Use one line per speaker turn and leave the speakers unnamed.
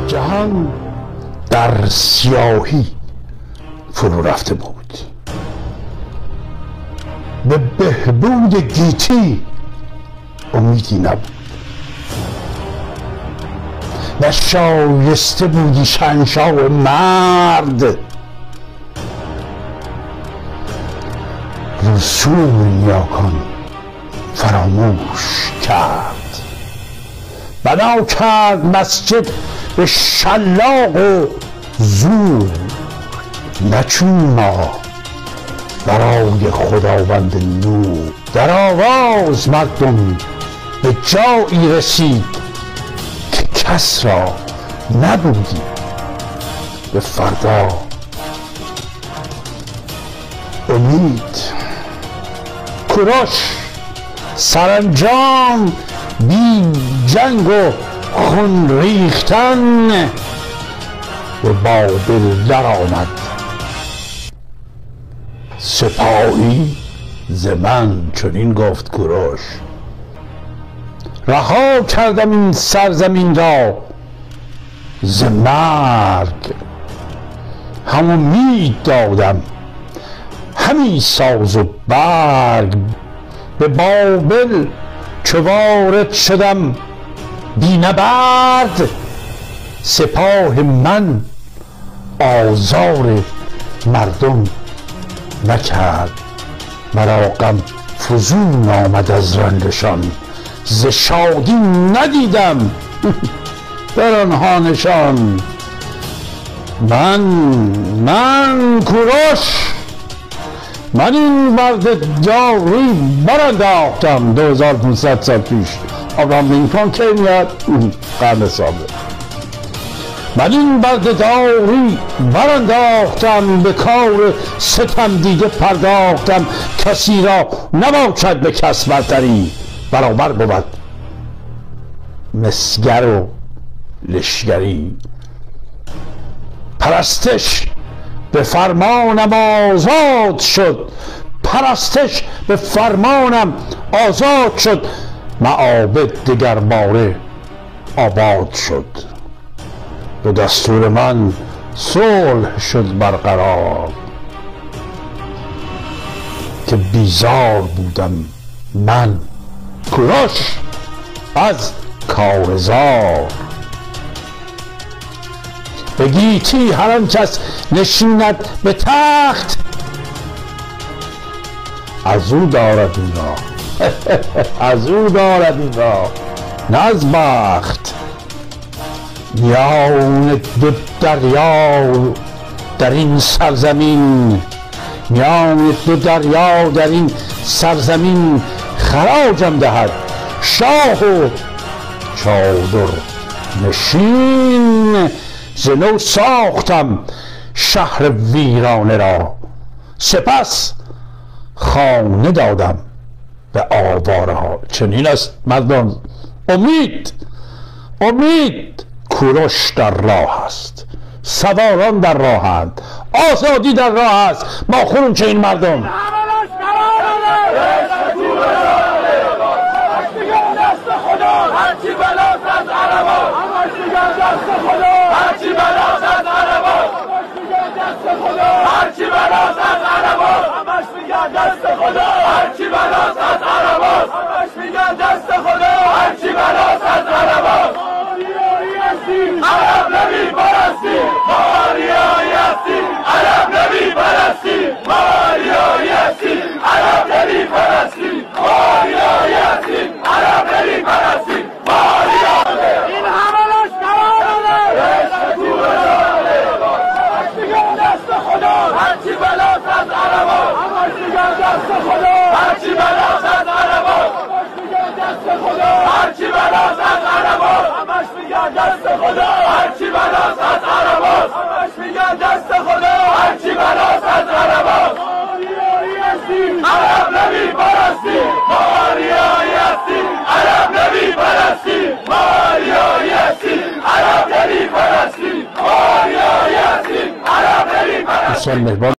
جهان در سیاهی فرو رفته بود. به بهبود گیتی امیدی نبود و شایسته بودی شهنشاه مرد رسوم نیاکان فراموش کرد. بنا کرد مسجد به شلاق و زور، نچون ما برای خداوند نور. در آواز مردم به جایی رسید که کس را نبودی به فردا امید. کوروش سرانجام بی جنگ و خون ریختن به بابل در آمد. سپاهی ز من چنین گفت کوروش، رها کردم این سرزمین را ز مرگ، هم امید دادم همی ساز و برگ. به بابل چو وارد شدم بی نبرد، سپاه من آزار مردم نکرد. مرا غم فزون آمد از رنجشان، ز شادی ندیدم در آنها نشان. من کوروش، من این مرد داوری برانداختم 2500 سال پیش. ابراهام لینکلن کی میاد؟ قرن سابق. من این مرد داوری برانداختم، به کار ستم دیگه پرداختم. کسی را نباشد به کس برتری، برابر بود مسگر و لشگری. پرستش به فرمانم آزاد شد، پرستش به فرمانم آزاد شد. معابد دگر باره آباد شد، به دستور من صلح شد برقرار. که بیزار بودم من کوروش از کارزار. به گیتی هر آن کس نشیند به تخت، از او دارد این را از او دارد این را نه از بخت. میان دو دریا در این سرزمین، میان دو دریا در این سرزمین، خراجم دهد شاه و چادر نشین. ز نو ساختم شهر ویرانه را، سپس خانه دادم به آواره ها. چنین است مردم، امید کوروش در راه است، سواران در راهند، آزادی در راه است. ما خونم چه این مردم.
هرچی بلاست از عربا، هرچی بلاست از عربا، همش میگن دست خدا. هرچی بلاست از عربا، همش میگن دست خدا. هرچی بلاست از عربا، آریایی هستیم، عرب نمیپرستیم. آریایی هستیم، عرب نمیپرستیم. آریایی هستیم، عرب نمیپرستیم. آریایی هستیم، عرب نمیپرستیم. این همه هرچی بلاست از عربا، همش میگن دست خدا. هرچی بلاست از عربا، همش میگن دست خدا. هرچی بلاست از عربا، همش میگن دست خدا. هرچی بلاست از عربا، همش میگن دست خدا. هرچی بلاست از عربا، آریایی هستیم، عرب نمیپرستیم. آریایی هستیم، عرب نمیپرستیم. آریایی هستیم، عرب نمیپرستیم. آریایی هستیم، عرب نمیپرستیم.